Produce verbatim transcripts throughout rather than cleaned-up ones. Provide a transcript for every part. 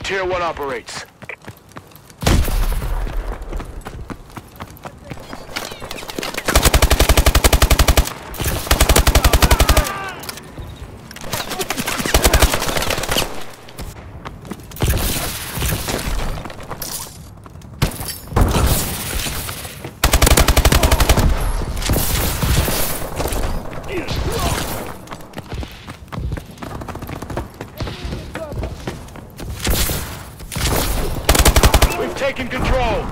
Tier one operates. Taking control.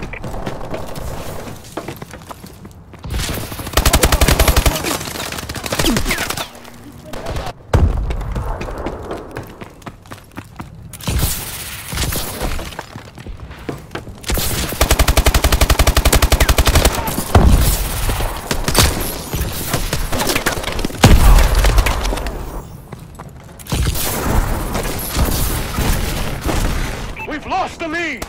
We've lost the lead.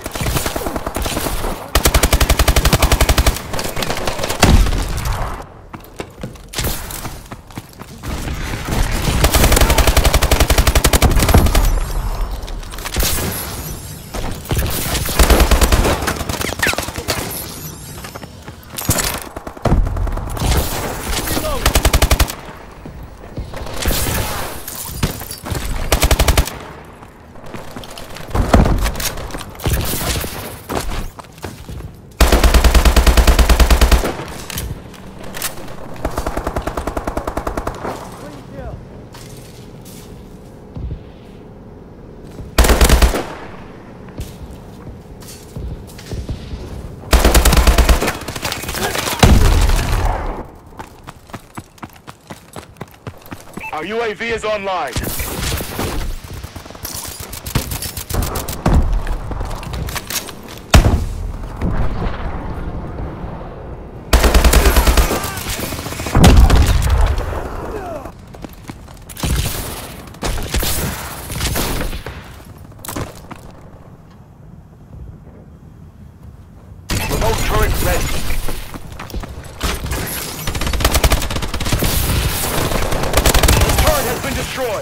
Our U A V is online. Remote turret ready. Has been destroyed.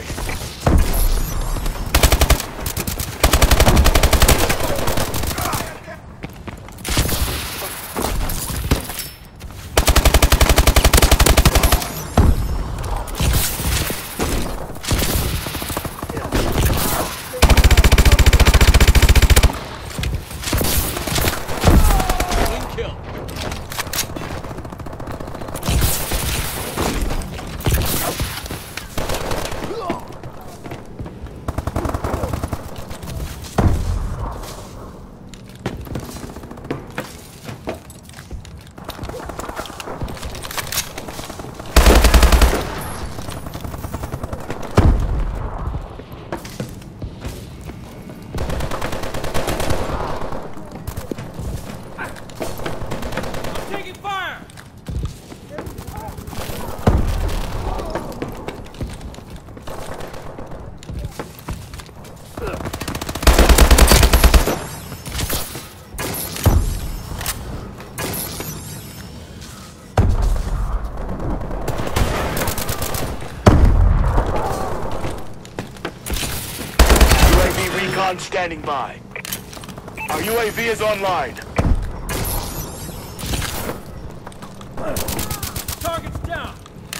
Recon standing by. Our U A V is online. Target's down.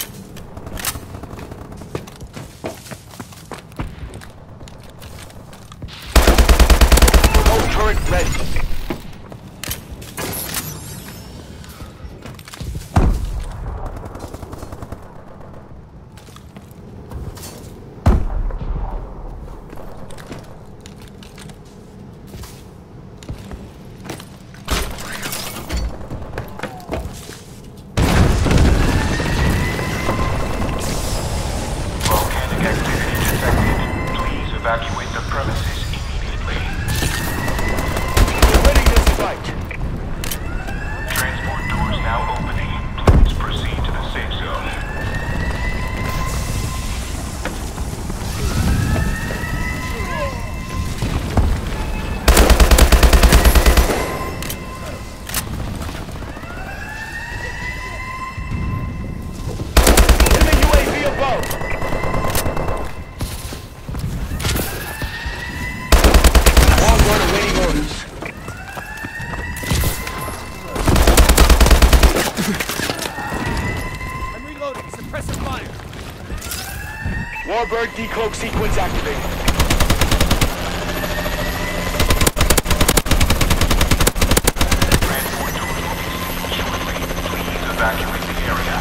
Remote turret ready. Evacuate the premises immediately. Warbird decloak sequence activated. Transport doors will be seen shortly. Please evacuate the area.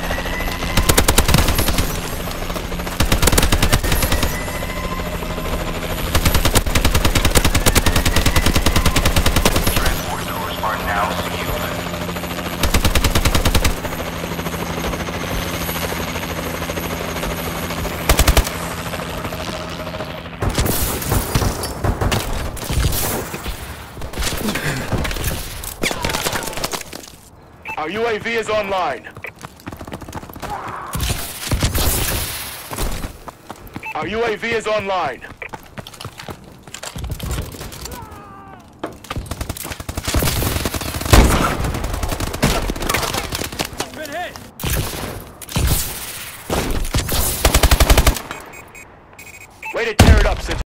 Transport doors are now sealed. Our U A V is online. Our U A V is online. Good hit! Way to tear it up, since